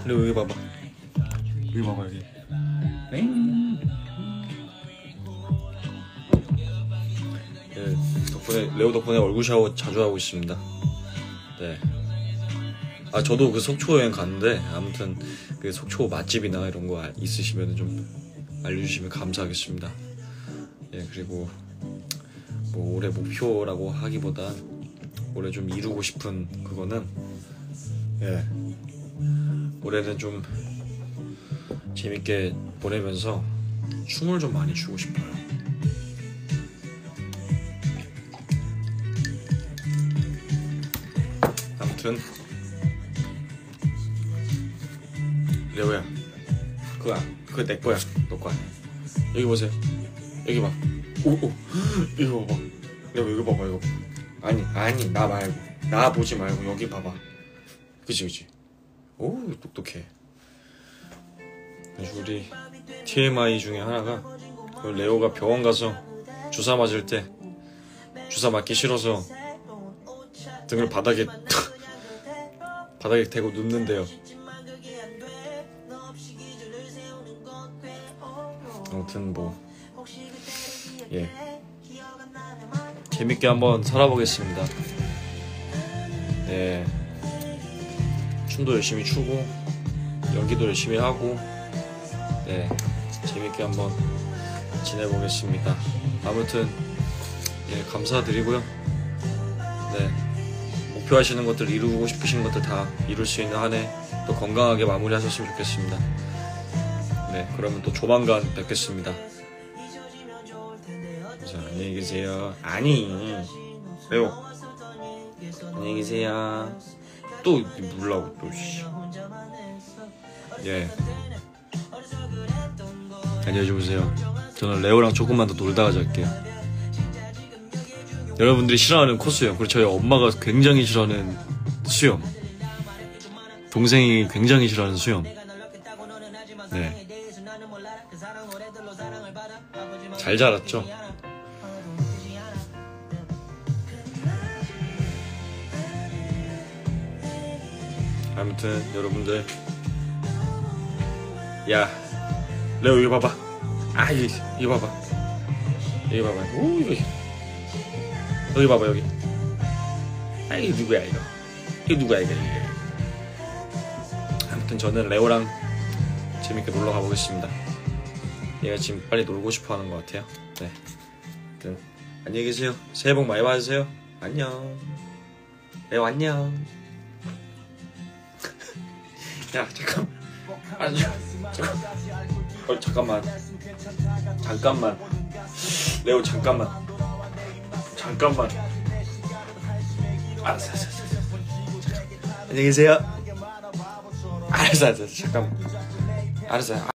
그리고 여기 봐봐. 여기 봐봐 여기. 네, 덕분에 레오 덕분에 얼굴 샤워 자주 하고 있습니다. 네. 아 저도 그 속초 여행 갔는데 아무튼 그 속초 맛집이나 이런 거 있으시면 좀 알려주시면 감사하겠습니다. 예 그리고 뭐 올해 목표라고 하기보다 올해 좀 이루고 싶은 그거는 예 올해는 좀 재밌게 보내면서 춤을 좀 많이 추고 싶어요. 아무튼 레오야 그거 내 거야 너 거야. 여기 보세요. 여기 봐. 오오 이거 봐봐. 레오 이거 봐봐 이거. 아니 나 말고 나 보지 말고 여기 봐봐. 그치 오 똑똑해. 그래서 우리 TMI 중에 하나가 그 레오가 병원 가서 주사 맞을 때 주사 맞기 싫어서 등을 바닥에 대고 눕는데요. 아무튼 뭐 예 재밌게 한번 살아보겠습니다. 네 춤도 열심히 추고 연기도 열심히 하고 네 재밌게 한번 지내보겠습니다. 아무튼 예 감사드리고요. 네 목표하시는 것들 이루고 싶으신 것들 다 이룰 수 있는 한 해 또 건강하게 마무리하셨으면 좋겠습니다. 네 그러면 또 조만간 뵙겠습니다. 자 안녕히 계세요. 아니 레오 안녕히 계세요. 또 물라고 또 예 안녕히 주무세요. 저는 레오랑 조금만 더 놀다가 잘게요. 여러분들이 싫어하는 코수염 그리고 저희 엄마가 굉장히 싫어하는 수염 동생이 굉장히 싫어하는 수염 네 잘 자랐죠? 아무튼 여러분들 야 레오 여기 봐봐. 아 이거 봐봐. 여기 봐봐. 오 여기 봐봐 여기. 아 이게 누구야 이거. 이게 누구야 이게. 아무튼 저는 레오랑 재밌게 놀러 가보겠습니다. 얘가 지금 빨리 놀고 싶어 하는 것 같아요. 네. 아무튼 안녕히 계세요. 새해 복 많이 받으세요. 안녕. 레오 안녕. 야 잠깐. 아니 잠깐만. 잠깐만. 레오 잠깐만. 알았어. 안녕히 계세요. 알았어 잠깐만. 알았어요.